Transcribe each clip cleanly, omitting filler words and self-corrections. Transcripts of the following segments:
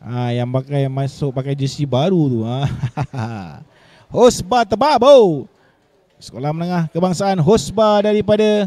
Yang masuk pakai jersey baru tu. Hosba Tebabo. Sekolah Menengah Kebangsaan Hosba daripada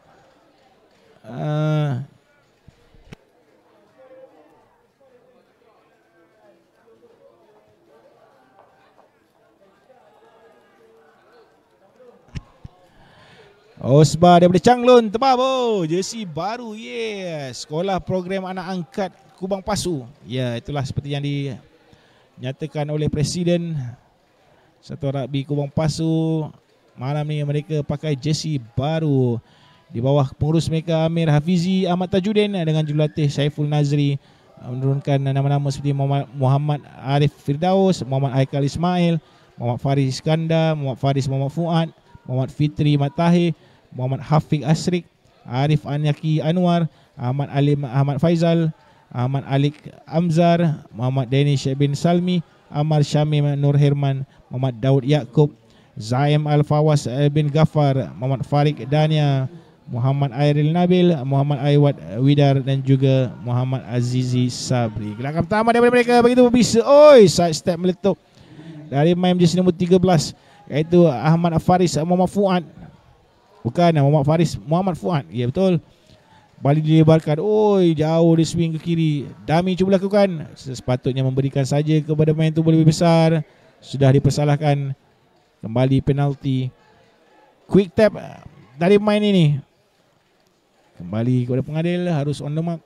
Hosba daripada Changlun Tebabo. Jersey baru. Yes. Sekolah Program Anak Angkat Kubang Pasu. Ya, itulah seperti yang dinyatakan oleh Presiden Satuan Rugby Kubang Pasu. Malam ni mereka pakai jersey baru. Di bawah pengurus mereka Amir Hafizi, Ahmad Tajuddin dengan jurulatih Saiful Nazri, menurunkan nama-nama seperti Muhammad Arif Firdaus, Muhammad Haikal Ismail, Muhammad Faris Iskandar, Muhammad Faris Muhammad Fuad, Muhammad Fitri Mat Tahir, Muhammad Hafiq Asrik, Arif Anyaki Anwar, Ahmad Alim Ahmad Faizal, Ahmad Alik Amzar, Muhammad Danish bin Salmi, Amar Syamim Nur Herman, Muhammad Daud Yaakob, Zaim Al-Fawas bin Ghaffar, Muhammad Farid Dania, Muhammad Airil Nabil, Muhammad Aiwad Widar dan juga Muhammad Azizi Sabri. Gerakan pertama daripada mereka begitu berbisa. Oi, side step meletup dari main jersey nombor 13 iaitu Ahmad Faris Muhammad Fuad. Bukan Muhammad Faris Muhammad Fuad. Ya betul. Balik dilebarkan. Oi, jauh dia swing ke kiri. Dami cuba lakukan. Sepatutnya memberikan saja kepada main tu lebih besar. Sudah dipersalahkan. Kembali penalti. Quick tap dari main ini. Kembali kepada pengadil, harus on the mark.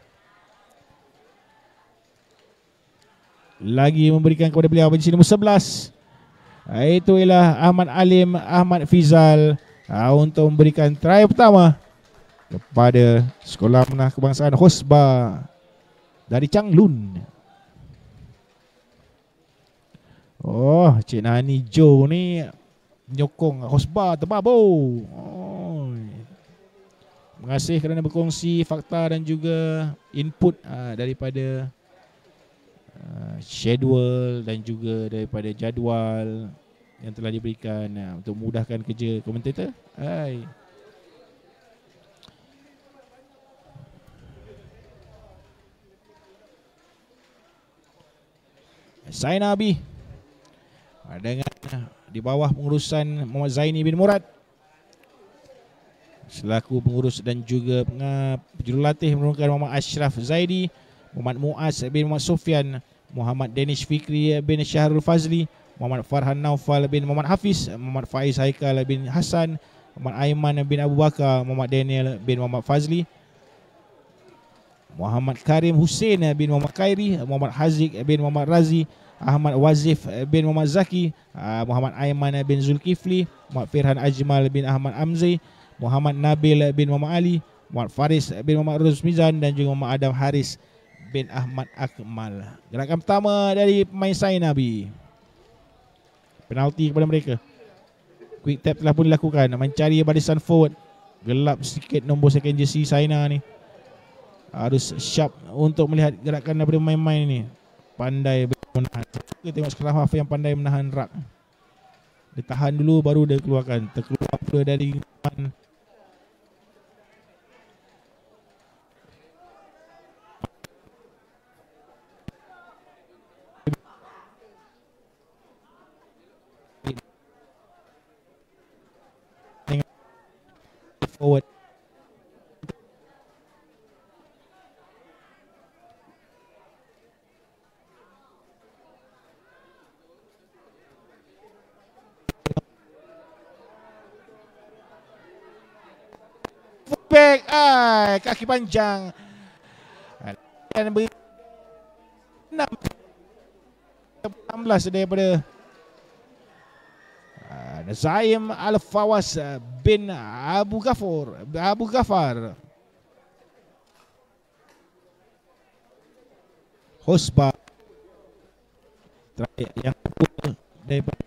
Lagi memberikan kepada beliau jersey nombor 11. Itu ialah Ahmad Alim Ahmad Fizal untuk memberikan try pertama kepada Sekolah Menengah Kebangsaan Hosba dari Changlun. Oh, Cik Nani Jo ni menyokong Hosba Tebabo. Terima kasih kerana berkongsi fakta dan juga input daripada schedule dan juga daripada jadual yang telah diberikan untuk memudahkan kerja komentator. Hai. Saina Abi dengan di bawah pengurusan Muhammad Zaini bin Murad selaku pengurus dan juga jurulatih menurunkan Muhammad Ashraf Zaidi, Muhammad Muaz bin Muhammad Sufyan, Muhammad Danish Fikri bin Syahrul Fazli, Muhammad Farhan Naufal bin Muhammad Hafiz, Muhammad Faiz Haikal bin Hassan, Muhammad Aiman bin Abu Bakar, Muhammad Daniel bin Muhammad Fazli, Muhammad Karim Hussein bin Muhammad Khairi, Muhammad Haziq bin Muhammad Razi, Ahmad Wazif bin Muhammad Zaki, Muhammad Aiman bin Zulkifli, Muhammad Firhan Ajmal bin Ahmad Amzi, Muhammad Nabil bin Muhammad Ali, Muhammad Faris bin Muhammad Ruz Mizan dan juga Muhammad Adam Haris bin Ahmad Akmal. Gerakan pertama dari pemain Saina Nabi. Penalti kepada mereka. Quick tap telah pun dilakukan mencari barisan forward. Gelap sikit nombor second jersey Saina ni. Harus sharp untuk melihat gerakan daripada pemain-pemain ni. Pandai menahan. Kita tengok sekolah half yang pandai menahan rak. Dia tahan dulu baru dia keluarkan. Terkeluar pula dari forward. Back, kaki panjang. Dan beri 16 daripada Zaim Al-Fawas bin Abu Ghaffar. Hosba yang daripada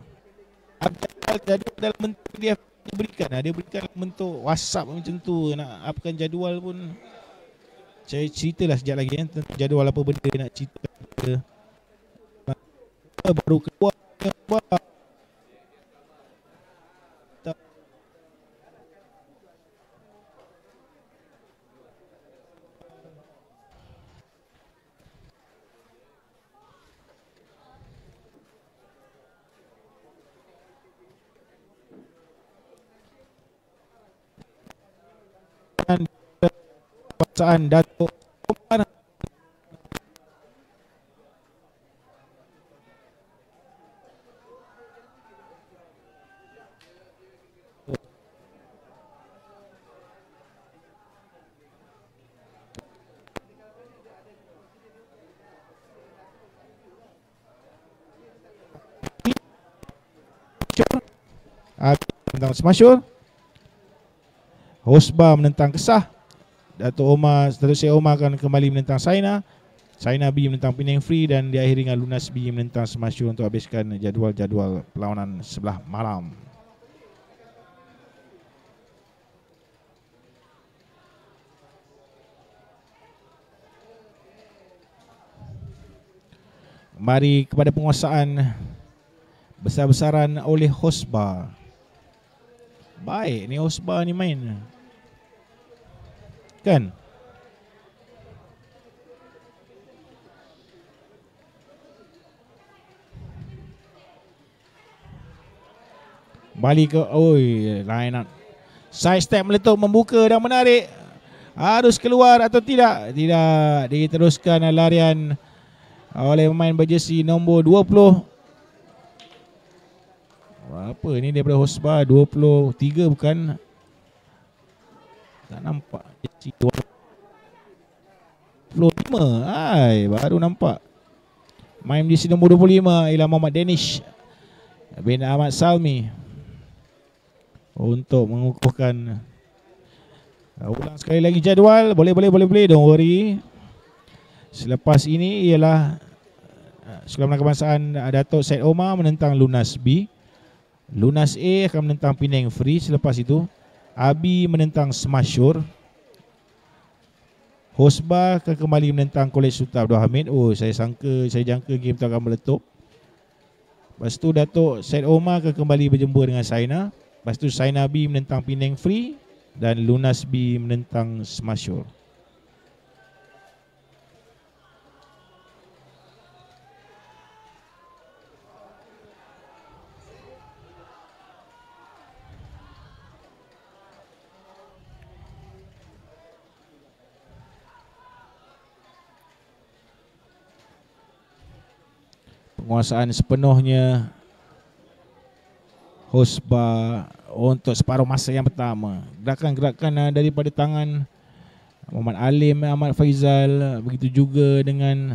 jadi dalam bentuk dia berikan bentuk WhatsApp macam tu. Nak apakan jadual pun saya ceritalah sekejap lagi tentang jadual apa benda nak cerita baru keluar. penguasaan Datuk Omar. Menentang Smasyur. Hosba menentang Kesah. Datuk Syed Omar akan kembali menentang Saina. Saina B menentang Penang Free dan diakhiri dengan Lunas B menentang Smasyur untuk habiskan jadual-jadual perlawanan sebelah malam. Mari kepada penguasaan besar-besaran oleh Hosba. Baik ni Hosba ni main. Kan? Balik ke line up. Side step meletup membuka dan menarik. Harus keluar atau tidak? Tidak, diteruskan larian oleh pemain berjersey nombor 20. Apa ni daripada Hosba 23 bukan? Tak nampak. 25. Baru nampak. Main di sini nombor 25 ialah Muhammad Danish bin Ahmad Salmi untuk mengukuhkan. Ulang sekali lagi jadual. Boleh, don't worry. Selepas ini ialah Sekolah Kebangsaan Datuk Syed Omar menentang Lunas B. Lunas A akan menentang Penang Free. Selepas itu Abi menentang Smasyur. Hosba akan kembali menentang Kolej Sultan Abdul Hamid. Saya jangka game tu akan meletup. Lepas tu Datuk Syed Omar akan kembali berjumpa dengan Saina. Lepas tu Saina B menentang Penang Free dan Lunas B menentang Smasyur. Penguasaan sepenuhnya Hosba untuk separuh masa yang pertama. Gerakan-gerakan daripada tangan Muhammad Alim, Ahmad Faizal, begitu juga dengan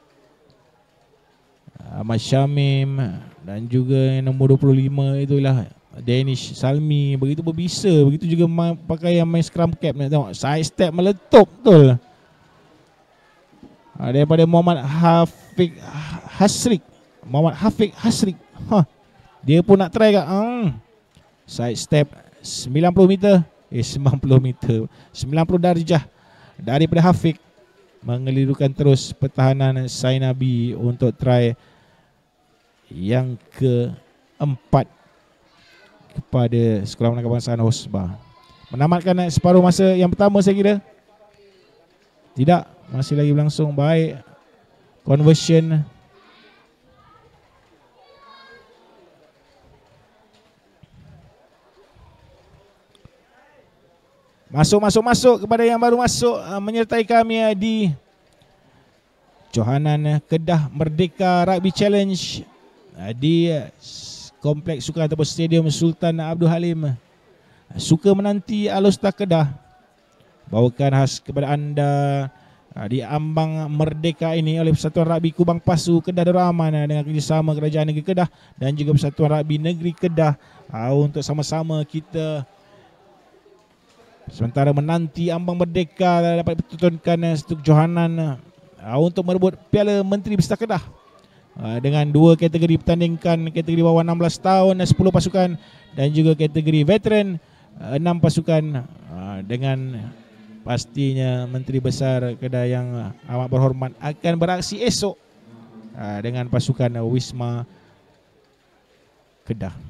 Ahmad Syamim dan juga yang nombor 25 itulah Danish Salmi, begitu berbisa. Begitu juga pakai yang main scrum cap. Nak tengok side step meletup betul. Daripada Muhammad Hafiq Hasrik. Dia pun nak try kat. Side step 90 meter. 90 darjah daripada Hafiq, mengelirukan terus pertahanan Saina B untuk try yang keempat kepada Sekolah Menengah Kebangsaan Hosba. Menamatkan separuh masa yang pertama saya kira. Tidak, masih lagi berlangsung. Baik. Conversion. Masuk kepada yang baru masuk menyertai kami di Johanan Kedah Merdeka Rugby Challenge di Kompleks Sukan ataupun Stadium Sultan Abdul Halim. Suka menanti Alustar Kedah bawakan khas kepada anda di ambang merdeka ini oleh Persatuan Rugby Kubang Pasu Kedah Darul Aman dengan kerjasama Kerajaan Negeri Kedah dan juga Persatuan Rugby Negeri Kedah untuk sama-sama kita sementara menanti ambang merdeka dapat dipertontonkan untuk Johanan untuk merebut Piala Menteri Besar Kedah dengan 2 kategori pertandingan, kategori bawah 16 tahun 10 pasukan dan juga kategori veteran 6 pasukan, dengan pastinya Menteri Besar Kedah yang amat berhormat akan beraksi esok dengan pasukan Wisma Kedah.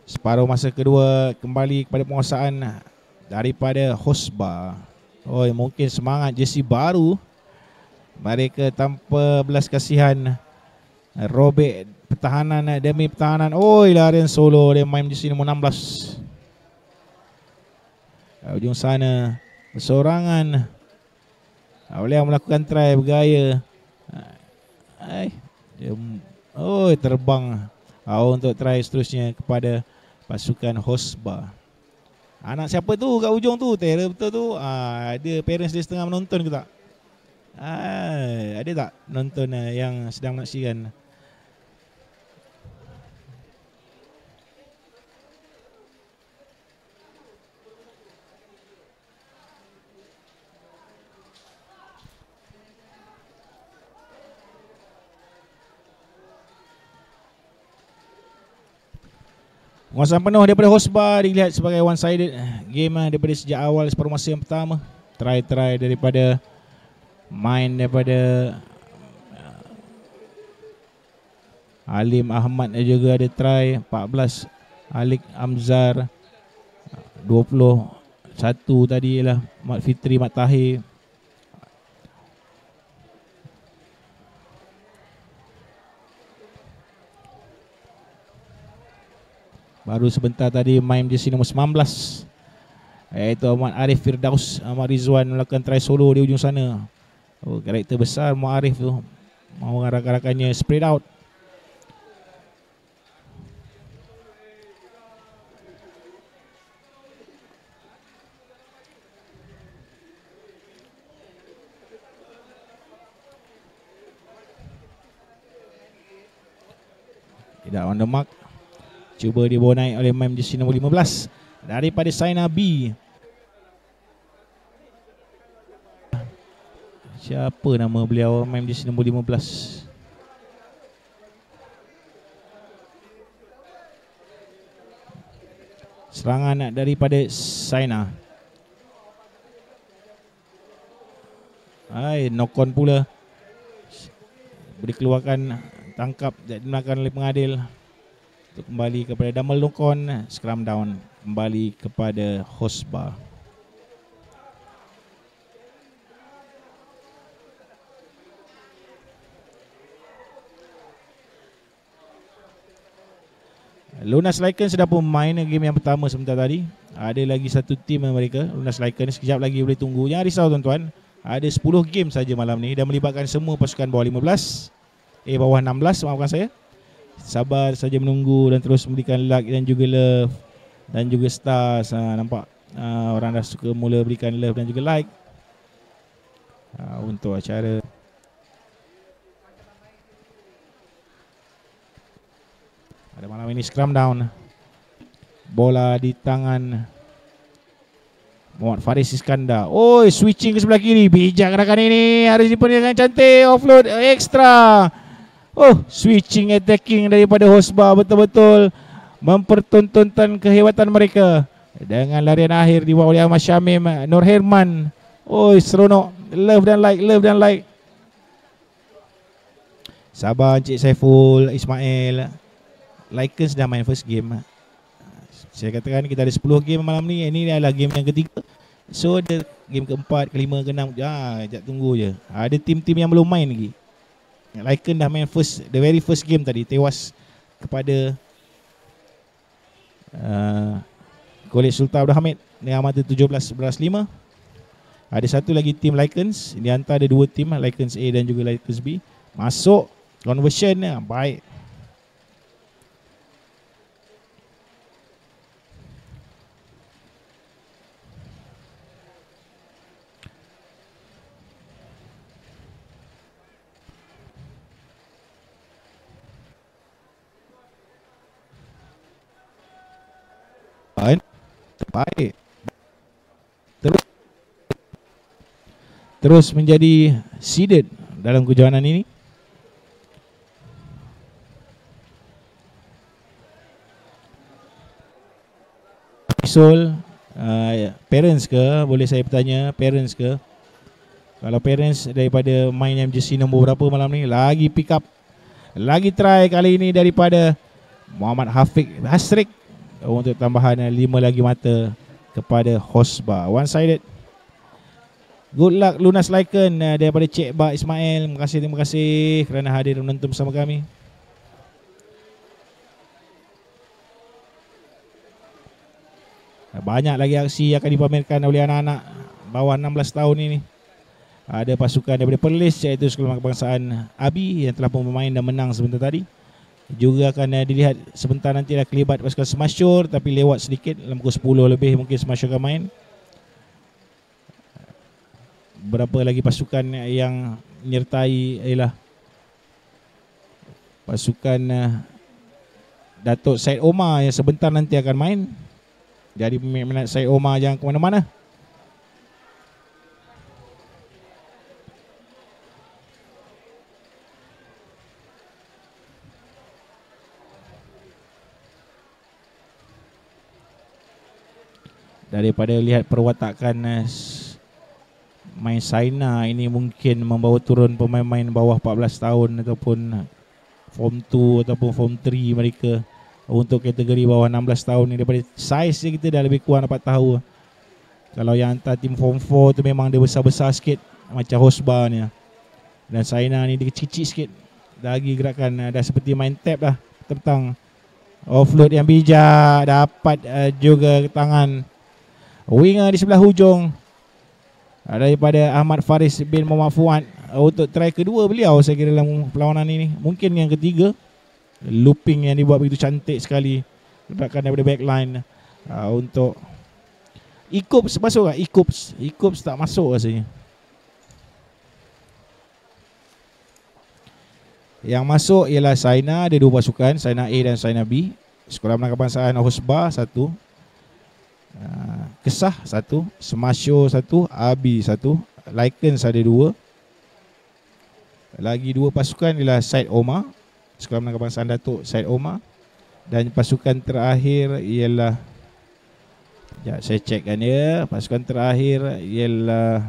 Separuh masa kedua kembali kepada penguasaan daripada Hosba. Oh, mungkin semangat jersey baru. Mereka tanpa belas kasihan robek pertahanan demi pertahanan. Oi, larian solo dia main jersey nombor 16. Ujung sana bersorangan. Boleh melakukan try bergaya. Terbang untuk try seterusnya kepada pasukan Hosba. Anak siapa tu kat ujung tu? Terror betul tu. Ada parents dia setengah menonton ke tak? Ada tak nonton yang sedang menyaksikan? Penguasaan penuh daripada Hosba dilihat sebagai one sided game daripada sejak awal separuh masa yang pertama. Try daripada main daripada Alim Ahmad juga ada try 14. Alik Amzar 21 tadi ialah Mat Fitri Mat Tahir. Baru sebentar tadi main jersey nombor 19, iaitu Ahmad Arif Firdaus. Ahmad Rizwan melakukan try solo di ujung sana. Karakter besar Ahmad Arif tu. Mahu rakan-rakannya spread out. Tidak on the mark. Cuba dibawa naik oleh main jersey nombor 15 daripada Saina B. Siapa nama beliau main jersey nombor 15? Serangan daripada Saina. Knock on pula. Boleh keluarkan, tangkap dan digunakan oleh pengadil. Untuk kembali kepada double knock on, scrum down kembali kepada Hosba. Lunas Lycan sudah pun main game yang pertama sebentar tadi. Ada lagi satu tim mereka, Lunas Lycan. Sekejap lagi boleh tunggu. Jangan risau tuan-tuan. Ada 10 game saja malam ni dan melibatkan semua pasukan bawah 15. Bawah 16, maafkan saya. Sabar saja menunggu dan terus memberikan like dan juga love dan juga stars. Nampak orang dah suka mula berikan love dan juga like untuk acara. Pada malam ini scrum down. Bola di tangan Muhammad Faris Iskandar. Switching ke sebelah kiri. Bijak gerakan ini. Harus dipenuhi dengan cantik. Offload ekstra. Switching attacking daripada Hosba betul-betul mempertontonkan kehebatan mereka. Dengan larian akhir dibawa oleh Ahmad Syamim Nur Herman. Seronok. Love dan like. Sabar Encik Saiful Ismail. Lycan dah main first game. Saya katakan kita ada 10 game malam ni. Ini adalah game yang ketiga. So ada game keempat, kelima, keenam. Sekejap tunggu je. Ada tim-tim yang belum main lagi. Lycan dah main the very first game tadi, tewas kepada Kolej Sultan Abdul Hamid dengan mata 17-5. Ada satu lagi tim Lycan. Di antara ada dua tim, Lycan A dan juga Lycan B. Masuk conversion baik. Baik. Terus menjadi seeded dalam kejohanan ini. Sol parents ke? Boleh saya bertanya, parents ke? Kalau parents daripada main MGC nombor berapa malam ni? Lagi pick up. Lagi try kali ini daripada Muhammad Hafiq Hasrik. untuk tambahan 5 lagi mata kepada Hosba. One sided. Good luck Lunas Lycan daripada Cik Ba Ismail. Terima kasih kerana hadir menonton bersama kami. Banyak lagi aksi akan dipamerkan oleh anak-anak bawah 16 tahun ini. Ada pasukan daripada Perlis, iaitu Sekolah Kebangsaan Abi yang telah pun bermain dan menang sebentar tadi. Juga akan dilihat sebentar nanti dah kelibat pasukan Semasyur, tapi lewat sedikit, dalam pukul 10 lebih mungkin Semasyur akan main. Berapa lagi pasukan yang menyertai ialah pasukan Datuk Syed Omar yang sebentar nanti akan main. Jadi peminat Syed Omar jangan ke mana-mana. Daripada lihat perwatakan main Saina ini, mungkin membawa turun pemain-pemain bawah 14 tahun ataupun Form 2 ataupun Form 3 mereka untuk kategori bawah 16 tahun ni. Daripada saiz kita dah lebih kurang dapat tahu. Kalau yang hantar tim Form 4 tu memang dia besar-besar sikit macam Hosba ni. Dan Saina ni dia kecil-kecil sikit. Lagi gerakan dah seperti main tap dah tentang offload yang bijak. Dapat juga tangan winger di sebelah hujung daripada Ahmad Faris bin Muhammad Fuad untuk try kedua beliau saya kira dalam perlawanan ini. Mungkin yang ketiga. Looping yang dibuat begitu cantik sekali letakkan daripada backline untuk Ikups masuk tak? Ikups tak masuk rasanya. Yang masuk ialah Saina, ada 2 pasukan, Saina A dan Saina B. Sekolah Menengah Kebangsaan Hosba 1, Kesah 1, Semasyur 1, Abi 1, Lycan ada 2. Lagi 2 pasukan ialah Syed Omar, Sekolah Menengah Kebangsaan Datuk Syed Omar. Dan pasukan terakhir ialah, sekejap saya cekkan dia. Pasukan terakhir ialah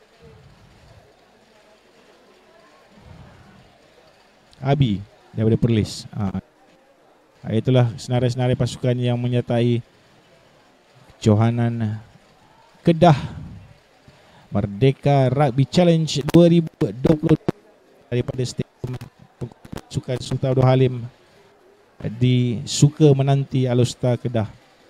Abi daripada Perlis. Itulah senarai-senarai pasukan yang menyertai Johanan Kedah Merdeka Rugby Challenge 2020 daripada stadium pasukan Sultan Abdul Halim di Suka Menanti Alustar Kedah.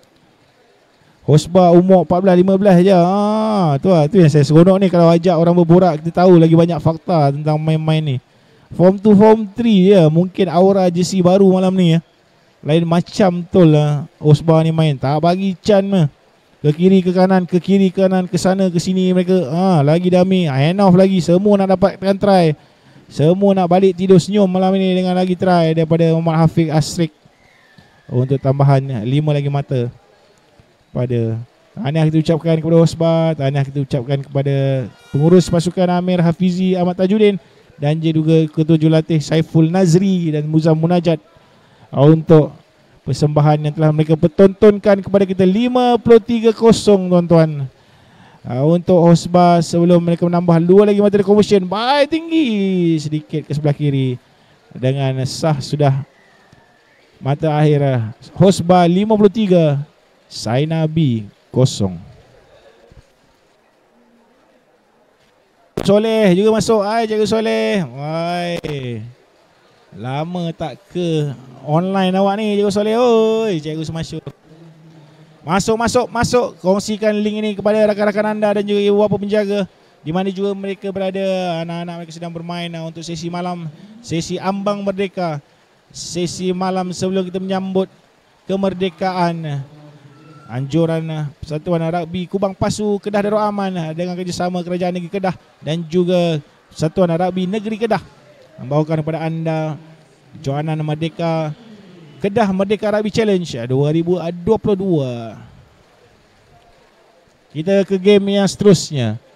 Hosba umur 14-15 je. Tu yang saya seronok ni, kalau ajak orang berborak kita tahu lagi banyak fakta tentang main-main ni. Form 2, Form 3 je. Mungkin aura jersey baru malam ni ya. Lain macam betul lah Hosba ni main. Tak bagi can mah. Ke kiri ke kanan, ke kiri ke kanan, ke sana ke sini mereka. Lagi dami, hand off lagi. Semua nak dapatkan try. Semua nak balik tidur senyum malam ini dengan lagi try daripada Muhammad Hafiz Asrik untuk tambahan 5 lagi mata. Pada tahniah kita ucapkan kepada Hosba, tahniah kita ucapkan kepada pengurus pasukan Amir Hafizi Ahmad Tajuddin dan juga Ketua Jurulatih Saiful Nazri dan Muzam Munajat untuk persembahan yang telah mereka pertontonkan kepada kita 53-0 tuan-tuan. Untuk Hosba sebelum mereka menambah 2 lagi mata conversion, baik tinggi sedikit ke sebelah kiri dengan sah sudah mata akhir. Hosba 53, Saina B 0. Soleh juga masuk. Cikgu Soleh. Lama tak ke online awak ni Cikgu Soleh. Cikgu Semasyur. Masuk. Kongsikan link ini kepada rakan-rakan anda dan juga ibu bapa penjaga di mana juga mereka berada. Anak-anak mereka sedang bermain untuk sesi malam, sesi ambang merdeka, sesi malam sebelum kita menyambut kemerdekaan. Anjuran Persatuan Rugby Kubang Pasu Kedah Darul Aman dengan kerjasama Kerajaan Negeri Kedah dan juga Persatuan Rugby Negeri Kedah membawakan kepada anda Johanan Merdeka Kedah Merdeka Rugby Challenge 2022. Kita ke game yang seterusnya.